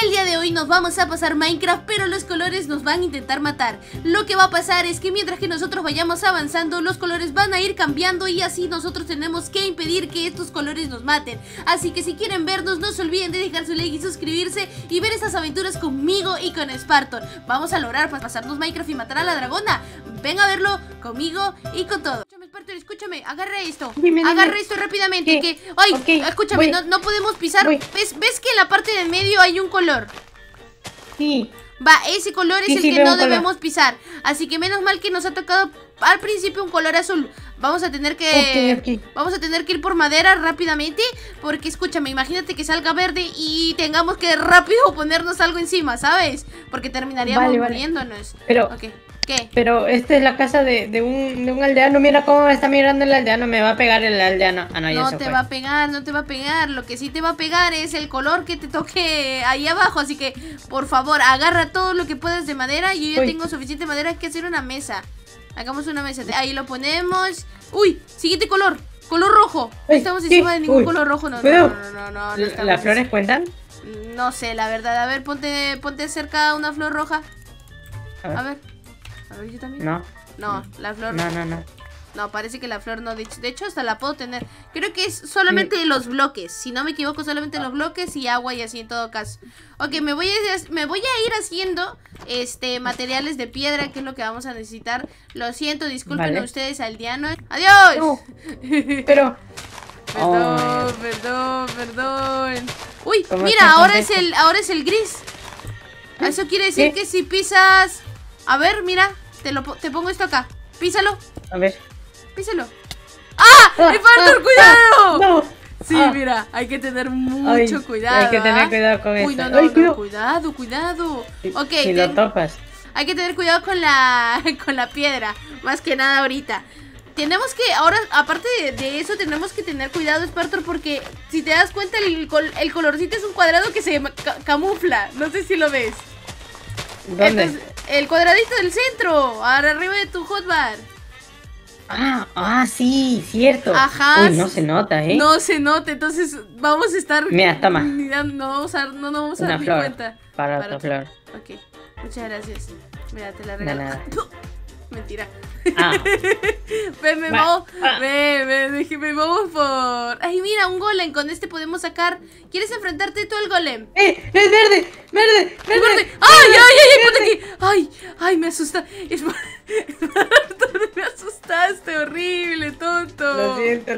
El día de hoy nos vamos a pasar Minecraft, pero los colores nos van a intentar matar. Lo que va a pasar es que mientras que nosotros vayamos avanzando, los colores van a ir cambiando y así nosotros tenemos que impedir que estos colores nos maten. Así que si quieren vernos, no se olviden de dejar su like y suscribirse y ver estas aventuras conmigo y con Spartor. Vamos a lograr pasarnos Minecraft y matar a la dragona. Ven a verlo conmigo y con todo. Escúchame, Spartor, escúchame, agarra esto. Agarra esto rápidamente. ¿Qué? Escúchame, voy. no podemos pisar. Voy. ¿Ves que en la parte del medio hay un color? Sí. Va, ese color es Sí, el sí, que veo no un color. debemos pisar. Así que menos mal que nos ha tocado al principio un color azul. Vamos a tener que Vamos a tener que ir por madera rápidamente. Porque escúchame, imagínate que salga verde y tengamos que rápido ponernos algo encima, ¿sabes? Porque terminaríamos muriéndonos. Pero, Ok, ¿qué? pero esta es la casa de un aldeano. Mira cómo me está mirando el aldeano. Me va a pegar el aldeano. Ah, no, ya No se te fue. va a pegar, no te va a pegar. Lo que sí te va a pegar es el color que te toque ahí abajo. Así que, por favor, agarra todo lo que puedas de madera. Yo ya Uy. tengo suficiente madera que hacer una mesa. Hagamos una mesa. Ahí lo ponemos. Uy, siguiente color. Color rojo. No Uy, estamos sí. encima de ningún Uy. color rojo. No Cuidado. estamos. ¿Las flores cuentan? No sé, la verdad. A ver, ponte cerca una flor roja. A ver, yo también. No. No, la flor. No. No, parece que la flor no. De hecho, hasta la puedo tener. Creo que es solamente los bloques. Si no me equivoco, solamente los bloques y agua y así en todo caso. Ok, me voy a ir haciendo materiales de piedra, que es lo que vamos a necesitar. Lo siento, disculpen a ustedes, aldeano. ¡Adiós! No. Pero... Perdón. Uy, ¿Cómo mira, estás, ahora es el gris. Eso quiere decir que si pisas... A ver, mira, te pongo esto acá. Písalo. A ver. Písalo. ¡Ah! ¡Spartor, cuidado! No. Sí, mira, hay que tener mucho cuidado. Hay que tener cuidado con Uy, esto. no, cuidado. Ok, Si lo topas. hay que tener cuidado con la piedra. Más que nada ahorita. Tenemos que, ahora, aparte de eso, tenemos que tener cuidado, Spartor, porque si te das cuenta, el colorcito es un cuadrado que se camufla. No sé si lo ves. ¿Dónde? Entonces, el cuadradito del centro, arriba de tu hotbar. Sí, cierto. Ajá. Uy, no se nota, ¿eh? No se nota, entonces vamos a estar... Mira, toma. No vamos a Una dar ni flor. cuenta. Para otra flor. Ok, muchas gracias. Mira, te la De regalo. nada. Mentira. Va. Vamos por... Ay, mira, un golem. Con este podemos sacar... ¿Quieres enfrentarte tú al golem? ¡Es verde! ¡Verde! ¡Ay, ponte aquí! ¡Ay, me asusta! Me asustaste, horrible, tonto. Lo siento.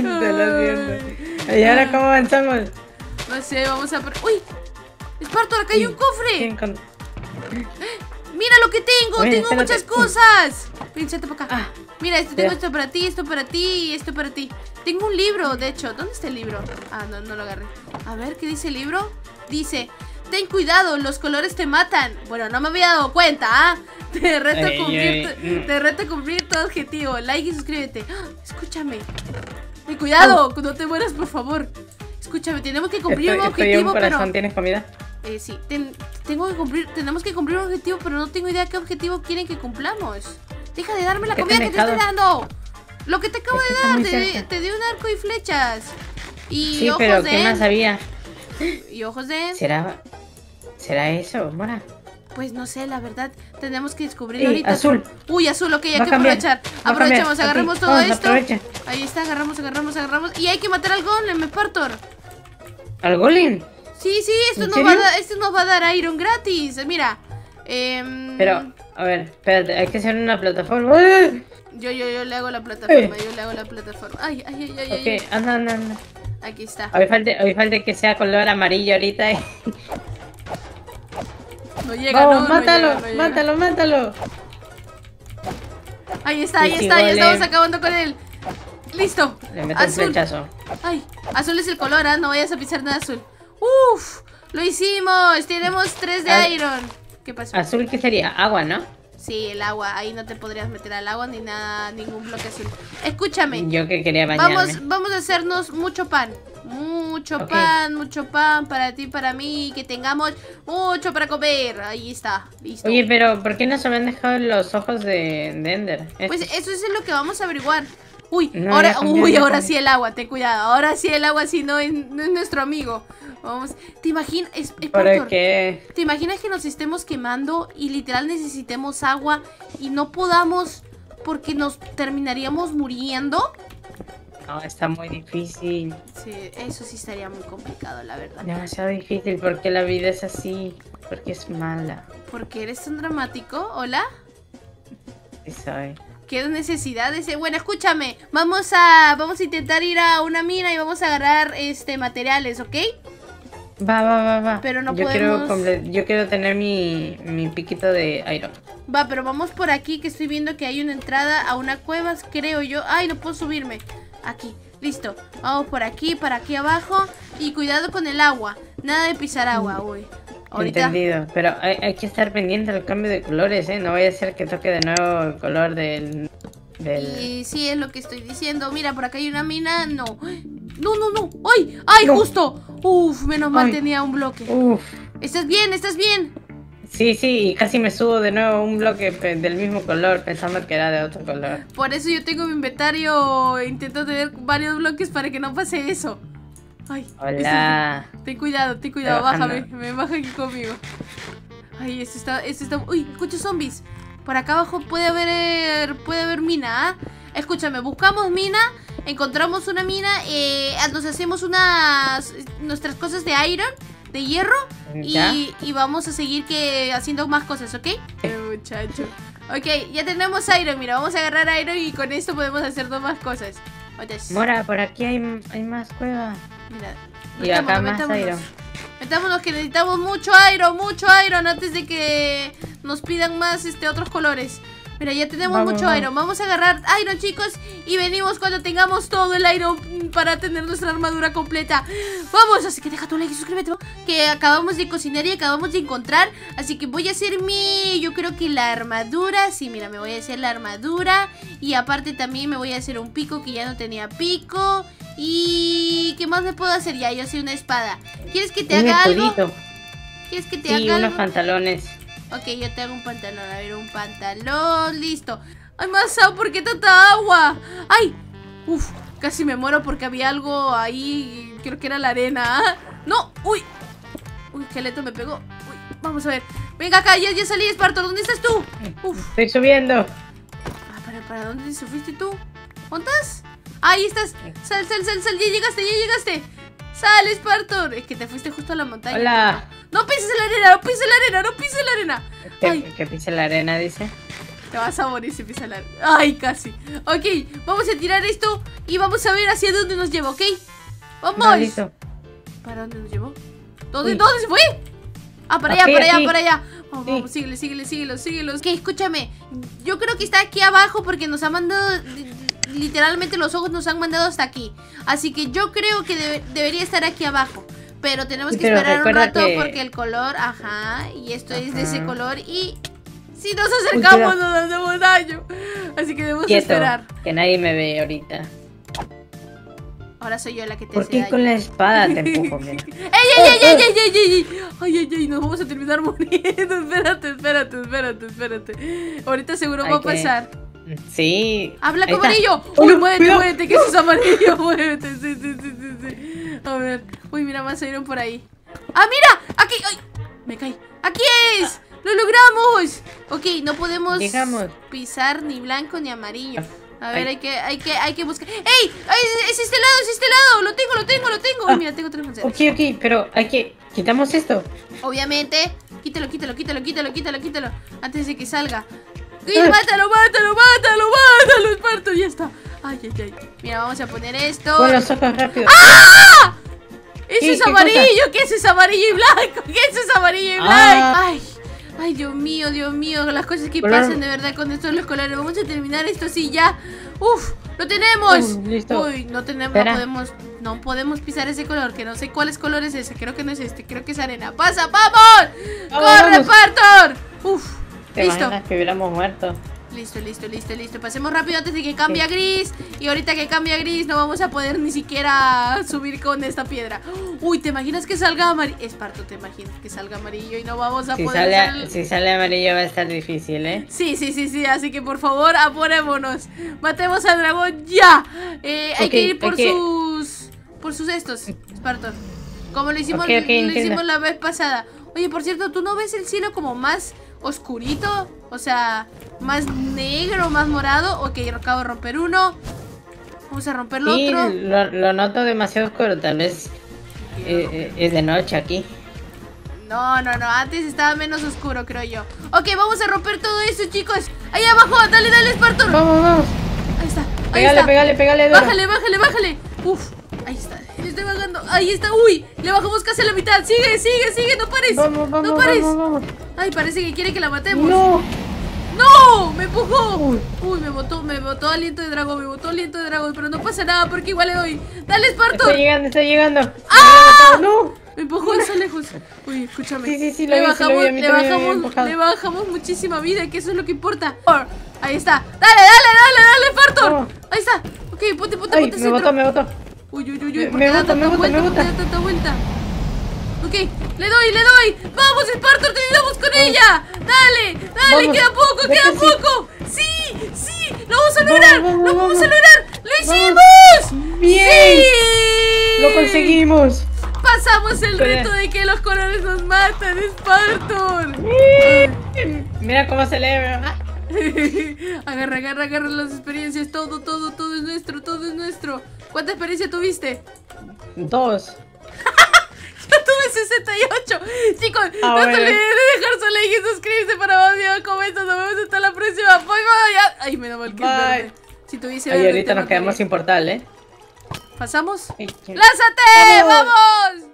¿Y ahora cómo avanzamos? No sé, vamos a... ¡Uy! Spartor, acá hay un cofre. Mira lo que tengo, Oye, tengo espérate. muchas cosas. Piénsate para acá. Ah, Mira, tengo esto para ti, esto para ti y esto para ti. Tengo un libro, de hecho. ¿Dónde está el libro? Ah, no lo agarré. A ver, ¿qué dice el libro? Dice, ten cuidado, los colores te matan. Bueno, no me había dado cuenta, ¿ah? Te reto a cumplir tu objetivo. Like y suscríbete. ¡Ah! Escúchame. Cuidado, no te mueras, por favor. Escúchame, tenemos que cumplir un objetivo, pero... ¿Tienes comida? Sí, tenemos que cumplir un objetivo, pero no tengo idea qué objetivo quieren que cumplamos. Deja de darme la comida que te estoy dando. Lo que te acabo de dar, te di un arco y flechas. Y Sí, ojos pero de ¿qué más había? Y ojos de... ¿Será eso, Mora? Pues no sé, la verdad, tenemos que descubrirlo ahorita. Azul. Uy, azul, ok, hay Va que a cambiar, aprovechar. va a cambiar. Aprovechemos, agarremos Ok, todo vamos, esto. aprovecha. Ahí está, agarramos. Y hay que matar al golem, Spartor. ¿Al golem? Sí, esto ¿En nos serio? va a dar iron gratis. Mira. Pero, a ver, espérate, hay que hacer una plataforma. ¡Ay! Yo le hago la plataforma, Ay. Ok, anda. Aquí está. Hoy falta que sea color amarillo ahorita. No llega, Vamos, no llega. mátalo. Ahí está, Sí, ya golem. estamos acabando con él. Listo. Le meto un flechazo. Ay, azul es el color, no vayas a pisar nada azul. Uf, lo hicimos. Tenemos 3 de iron. ¿Qué pasó? Azul, ¿qué sería? Agua, ¿no? Sí, el agua. Ahí no te podrías meter al agua ni nada, ningún bloque azul. Escúchame. Yo que quería bañarme. Vamos a hacernos mucho pan. Mucho pan para ti, para mí. Que tengamos mucho para comer. Ahí está, listo. Oye, pero ¿por qué no se me han dejado los ojos de Ender? Pues eso es lo que vamos a averiguar. Uy, No, ahora, ya cambió, uy, ya ahora cambió. sí el agua, ten cuidado. Ahora sí el agua sí no es nuestro amigo. Vamos, ¿te imaginas? ¿Por qué? ¿Te imaginas que nos estemos quemando y literal necesitemos agua y no podamos porque nos terminaríamos muriendo? No, está muy difícil. Sí, eso sí estaría muy complicado, la verdad. Demasiado difícil porque la vida es así. Porque es mala. ¿Por qué eres tan dramático? ¿Hola? Sí soy. ¿Qué necesidad de ese? Bueno, escúchame. Vamos a intentar ir a una mina y vamos a agarrar materiales, ¿ok? Va. Pero no yo podemos- yo quiero tener mi piquito de iron. Va, pero vamos por aquí que estoy viendo que hay una entrada a una cueva, creo yo. Ay, no puedo subirme. Aquí, listo. Vamos por aquí, para aquí abajo. Y cuidado con el agua. Nada de pisar agua, uy. Ahorita. Entendido. Pero hay que estar pendiente del cambio de colores, ¿eh? No vaya a ser que toque de nuevo el color del... Y sí, es lo que estoy diciendo. Mira, por acá hay una mina. No. No. ¡Ay! ¡Ay, No. justo! Uf, menos mal Ay. tenía un bloque. Uf. ¿Estás bien? ¿Estás bien? Sí, y casi me subo de nuevo un bloque del mismo color pensando que era de otro color. Por eso yo tengo mi inventario. Intento tener varios bloques para que no pase eso. Ay. Hola. Ten cuidado, Bajando. bájame. Me baja aquí conmigo. Ay, esto está. Uy, escucho zombies. Por acá abajo puede haber mina, ¿ah? Escúchame, buscamos mina, encontramos una mina, nos hacemos nuestras cosas de iron, de hierro, ¿Ya? y vamos a seguir haciendo más cosas, ¿ok? Muchacho. Ok, ya tenemos iron, mira, vamos a agarrar iron y con esto podemos hacer dos más cosas. Otas. Mora, por aquí hay más cueva. Mira, Y acá más metámonos. iron. Metámonos que necesitamos mucho iron antes de que nos pidan más otros colores. Mira, ya tenemos Vamos, mucho vamos. iron. Vamos a agarrar iron, chicos, y venimos cuando tengamos todo el iron para tener nuestra armadura completa. Vamos, así que deja tu like y suscríbete, ¿no? Que acabamos de cocinar y acabamos de encontrar. Así que voy a hacer yo creo que la armadura. Sí, mira, me voy a hacer la armadura. Y aparte también me voy a hacer un pico que ya no tenía pico. Y... ¿qué más me puedo hacer? Ya, yo soy una espada. ¿Quieres que te Un haga algo? escudito. ¿Quieres que te Sí, haga unos algo? pantalones. Ok, yo te hago un pantalón. A ver, un pantalón. Listo. ¡Ay, Masao! ¿Por qué tanta agua? ¡Ay! Uf, casi me muero porque había algo ahí. Creo que era la arena. ¿Ah? ¡No! ¡Uy! ¡Uy, esqueleto me pegó! ¡Uy! Vamos a ver. Venga acá, ya salí, Esparto. ¿Dónde estás tú? Uf. Estoy subiendo. Ah, ¿para dónde se fuiste tú? ¿Dónde estás? Ahí estás. Sal. Ya llegaste. Sal, Espartor. Es que te fuiste justo a la montaña. Hola. No pises la arena, no pises la arena. Ay. Que pise la arena, dice. Te vas a morir si pisas la arena. Ay, casi. Ok, vamos a tirar esto y vamos a ver hacia dónde nos lleva, ¿ok? ¡Vamos! No, listo. ¿Para dónde nos llevó? ¿Dónde Uy. se fue? Ah, para Aquí, allá. aquí. Vamos, Sí. vamos, síguelo. Ok, escúchame. Yo creo que está aquí abajo porque nos ha mandado... Literalmente los ojos nos han mandado hasta aquí. Así que yo creo que debería estar aquí abajo. Pero tenemos que Pero esperar un recuerda rato que- porque el color... Ajá, y esto es de ese Ajá. color y... Si nos acercamos cuidado. nos hacemos daño. Así que debemos Quieto, esperar. que nadie me ve ahorita. Ahora soy yo la que te ¿Por hace qué daño. con la espada te empujo, mira? ¡Ay! Nos vamos a terminar muriendo. Espérate. Ahorita seguro va a pasar. Sí. ¡Habla Ahí con está. amarillo! Uy, ¡Uy, cuidado. muévete! ¿Qué es eso amarillo? Muévete. Sí. A ver. Uy, mira, más salieron por ahí. ¡Ah, mira! ¡Aquí! ¡Ay! Me caí. ¡Aquí es! ¡Lo logramos! Ok, no podemos Llegamos. pisar ni blanco ni amarillo. A ver, Ay. hay que buscar. ¡Ey! ¡Ay! ¡Es este lado! ¡Lo tengo! Uy, mira, tengo 3 manzanas. Ok, pero hay que... ¿Quitamos esto? Obviamente. Quítalo. Antes de que salga. ¡Sí, Ah. mátalo, Esparto! Ya está. Ay. Mira, vamos a poner esto. Con los ojos rápido. Eso ¿Qué? es ¿Qué amarillo. ¿Qué es eso amarillo y blanco? Ah. Ay, Dios mío. Las cosas que Color. pasan de verdad con estos los colores. Vamos a terminar esto así ya. ¡Uf! ¡Lo tenemos! Listo. Uy, no Espera. podemos pisar ese color. Que no sé cuál color es ese. Creo que no es este. Creo que es arena. ¡Pasa, vamos! ¡Corre, Vamos. Partor! ¡Uf! ¿Te Listo. imaginas que hubiéramos muerto? Listo, listo, listo, listo. Pasemos rápido antes de que cambie a gris. Y ahorita que cambie a gris no vamos a poder ni siquiera subir con esta piedra. Uy, ¿te imaginas que salga amarillo? Esparto, ¿te imaginas que salga amarillo y no vamos a poder hacer Si sale amarillo va a estar difícil, ¿eh? Sí, sí, sí, sí. Así que por favor, apurémonos. Matemos al dragón ya. Hay que ir por sus estos, Esparto. Como lo hicimos, lo hicimos la vez pasada. Oye, por cierto, ¿tú no ves el cielo como más oscurito? O sea, más negro, más morado. Ok, acabo de romper uno. Vamos a romper el otro. Lo noto demasiado oscuro. Tal vez es de noche aquí. No, antes estaba menos oscuro, creo yo. Ok, vamos a romper todo eso, chicos. Ahí abajo, dale, Esparto. Vamos. Ahí está, Pégale, Dora. Bájale. Uf, ahí está, estoy bajando. Ahí está, uy, le bajamos casi a la mitad. Sigue, no pares. No pares. Vamos. Ay, parece que quiere que la matemos. No, me empujó. Uy, me botó aliento de dragón, pero no pasa nada porque igual le doy. Dale, Esparto. Está llegando. ¡Ah! No. Me empujó eso lejos. Uy, escúchame. Sí, le bajamos muchísima vida, que eso es lo que importa. Ahí está. Dale, Esparto. Ahí está. Ok, ponte centro. Me botó. Uy, me bota. tanta vuelta. Ok, le doy. Vamos, Esparto, te ayudamos con ella. Dale, Vamos, queda poco. Sí, lo vamos a lograr. ¡Lo hicimos! Bien. ¡Sí! Lo conseguimos. Pasamos el reto de que los colores nos matan, Spartan. Mira cómo celebra. Agarra las experiencias. Todo es nuestro. ¿Cuánta experiencia tuviste? 2. Yo tuve 68. Chicos, no se olviden de dejar su like y suscribirse para más videos como estos. Nos vemos hasta la próxima. Bye. Ay, menos mal que es verde. Si tuviese verde, ahorita nos quedamos sin portal, ¿eh? ¿Pasamos? ¡Lánzate! ¡Vamos!